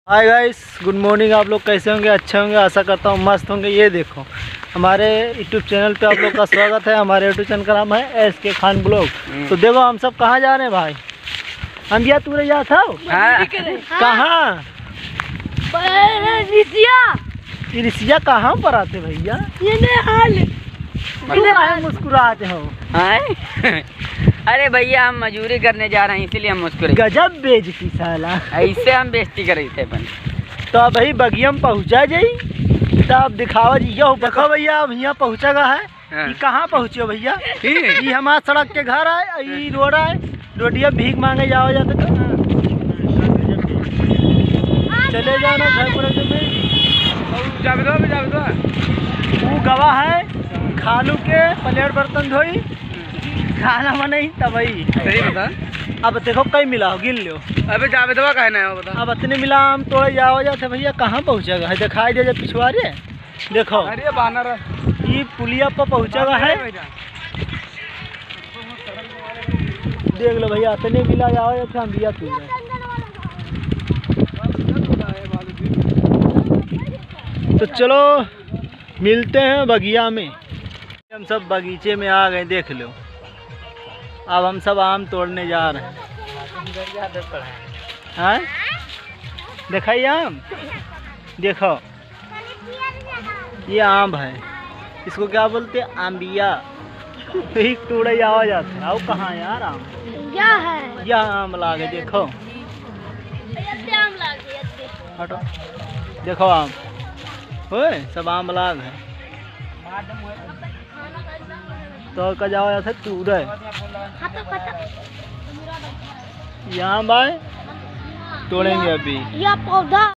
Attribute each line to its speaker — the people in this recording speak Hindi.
Speaker 1: Hi guys, good morning. आप लोग कैसे होंगे? अच्छे होंगे, आशा करता हूँ मस्त होंगे। ये देखो, हमारे यूट्यूब चैनल पे आप लोग का स्वागत है। हमारे यूट्यूब चैनल का नाम है SK खान ब्लॉग। तो देखो हम सब कहाँ जा रहे हैं भाई। हम दिया तू जा था कहाँ? रिसिया कहाँ पर आते भैया? मुस्कुराते हो?
Speaker 2: अरे भैया हम मजदूरी करने जा रहे हैं इसीलिए हम मुस्कुराए।
Speaker 1: गजब बेइज्जती साला।
Speaker 2: ऐसे हम बेइज्जती कर रहे थे अपन।
Speaker 1: तो अब भाई बगिया में पहुँचा जाई तो अब दिखावा जी। यो देखो भैया, अब यहाँ पहुँचा गा है। ये कहाँ पहुँचे भैया? ये हमारा सड़क के घर है, ये रोड है। रोडिया भीख मांगे जाओ जाते चले जाओ ना घर पर। वो गवाह है खालू के प्लेट बर्तन धोई खाना बनाई तब बता। अब देखो कई मिला हो गिन लो।
Speaker 2: अबे जावेदवा कहना है बता।
Speaker 1: अब इतने मिला हम तोड़े जाओ जाते भैया। कहाँ पहुँचेगा है? दिखाई दे पिछवाड़े देखो।
Speaker 2: अरे बानर
Speaker 1: ये पुलिया पर पहुँचेगा है। देख लो भैया, इतने मिला जाओ जाते हम दिया तू। तो चलो मिलते हैं बगिया में। हम सब बगीचे में आ गए, देख लो। अब हम सब आम तोड़ने जा रहे हैं। दिखाइए आम, देखो ये आम है। इसको क्या बोलते हैं? आम्बिया। एक तोड़े आवाज आते हैं। आओ कहाँ यार आम?
Speaker 3: क्या है?
Speaker 1: यह आम लागे देखो। हटो देखो आम ओए, सब आम लाग है। तो का जाओ ऐसे तूड़े यहाँ भाई तोड़ेंगे अभी।
Speaker 3: यह पौधा